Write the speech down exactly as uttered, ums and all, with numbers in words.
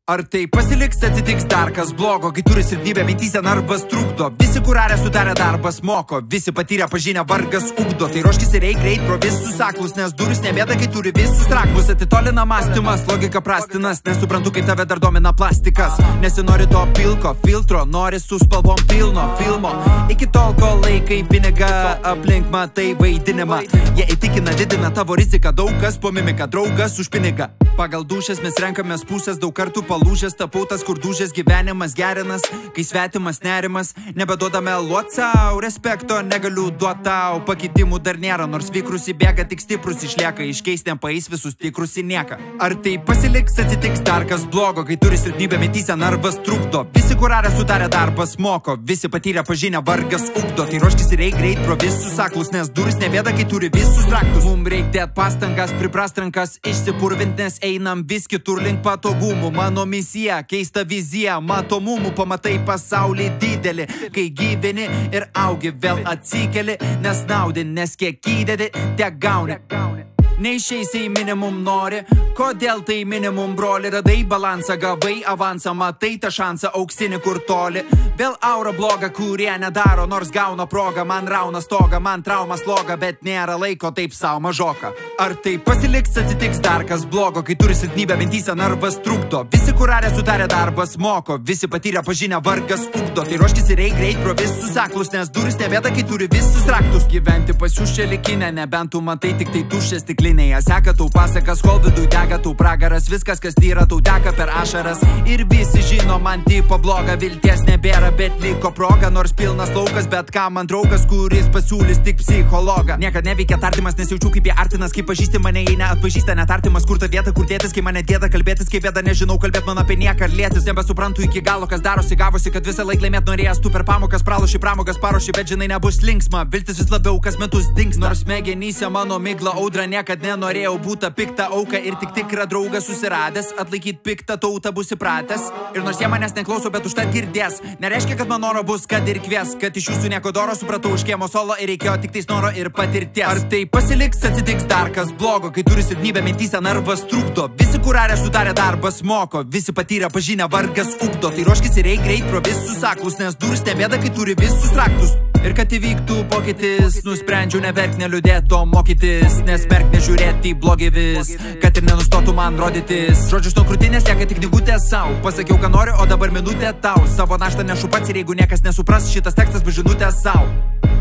Ar tai pasiliks, atsitiks dar kas blogo, kai turi silpnybę mintyse narvas trukdo. Visi kurarę sudarę darbas moko, visi patyrę pažinę vargas ugdo. Tai ruoškis ir eik greit pro visus aklus, nes duris nebėda, kai turi visus raktus. Atitolina mąstymas, logika prastinas, nesuprantu, kaip tave dar domina plastikas. Nesinori to pilko filtro, nori su spalvom pilno filmo. Iki tol, kol laikai pinigą aplink matai vaidinimą. Jie įtikina, didina tavo riziką, daug kas po mimiką, draugas už pinigą. Pagal dušės mes renkamės pusės, daug kartų palūžęs, tapau tas, kur dužės gyvenimas gerinas, kai svetimas nerimas. Nebeduodame luot sau, respekto negaliu duot tau. Pakeitimų dar nėra, nors vikrus įbėga, tik stiprus išlieka, iškeis nepaeis visus tikrus į nieką. Ar tai pasiliks, atsitiks dar kas blogo, kai turi silpnybę mintyse narvas trukdo. Visi kurarę sudarę darbas moko, visi patyrę pažinę vargas ugdo. Tai ruoškis ir eik greit pro visus aklus, nes duris nebėda, kai turi visus raktus. Mum reik dėt pastangas, priprast rankas, išsipurvint, nes einam vis kitur link patogumų. Mano misija, keista vizija, matomumų, pamatai pasaulį didelį. Kai gyveni ir augi, vėl atsikeli, nes naudi, nes kiek įdedi, tiek gauni. Neišeisi į minimum nori, kodėl tai minimum broli? Radai balansą, gavai avansą, matai tą šansą auksinį kur toli. Vėl aura bloga, kurie nedaro, nors gauna progą. Man rauna stoga, man traumas loga, bet nėra laiko taip savo mažoka. Ar tai pasiliks, atsitiks dar kas blogo, kai turi silpnybę mintyse narvas trukdo. Visi kurarę sudarę darbas moko, visi patyrę pažinę vargas ugdo. Tai ruoškis ir eik greit pro visus aklus, nes duris nebėda, kai turi visus raktus. Gyventi pas jūs čia likinę, nebent tu matai tik tai tuščią stiklinę. Seka tau pasakas, kol vidui dega tau pragaras. Viskas, kas tyra, tau teka per ašaras. Ir visi žino, man tipo bloga, vilties nebėra, bet liko proga. Nors pilnas laukas, bet ką man draugas, kuris pasiūlys tik psichologą. Niekad neveikia tartimas, nes jaučiu kaip jie artinas. Kai pažįsti mane, jei neatpažįsta netartimas. Kur ta vieta, kur dėtis, kai mane dėda kalbėtis. Kaip bėda, nežinau, kalbėt man apie nieką ar lėtis. Nebesuprantu iki galo, kas darosi, gavosi, kad visą laik laimėt norėjęs. Tu per pamokas praloši, pramogas paruoši, bet žinai, nebus linksma. Viltis vis labiau, kas metus dings. Nors smegenyse mano migla audra, niekad nenorėjau būti piktą auką ir tik tikrą draugą susiradęs. Atlaikyt piktą tautą bus įpratęs. Ir nors jie manęs neklauso, bet užtat girdės. Nereiškia, kad man noro bus, kad ir kvies. Kad iš jūsų nieko doro, supratau iš kiemo solo ir reikėjo tik tais noro ir patirties. Ar tai pasiliks, atsitiks dar kas blogo, kai turi silpnybę mintyse narvas trukdo. Visi kurarę sudarę darbas moko, visi patyrę pažinę vargas ugdo. Tai ruoškis ir eik greit pro visus aklus, nes duris nebėda, kai turi visus raktus. Ir kad įvyktų pokytis, nusprendžiau neverk, neliūdėt, o mokytis. Nesmerk, nežiūrėti į blogį vis, kad ir nenustotų man rodytis. Žodžius nuo krūtinės lieka tik knygutė sau. Pasakiau, ką noriu, o dabar minutė tau. Savo naštą nešu pats ir jeigu niekas nesupras, šitas tekstas bus žinutė sau.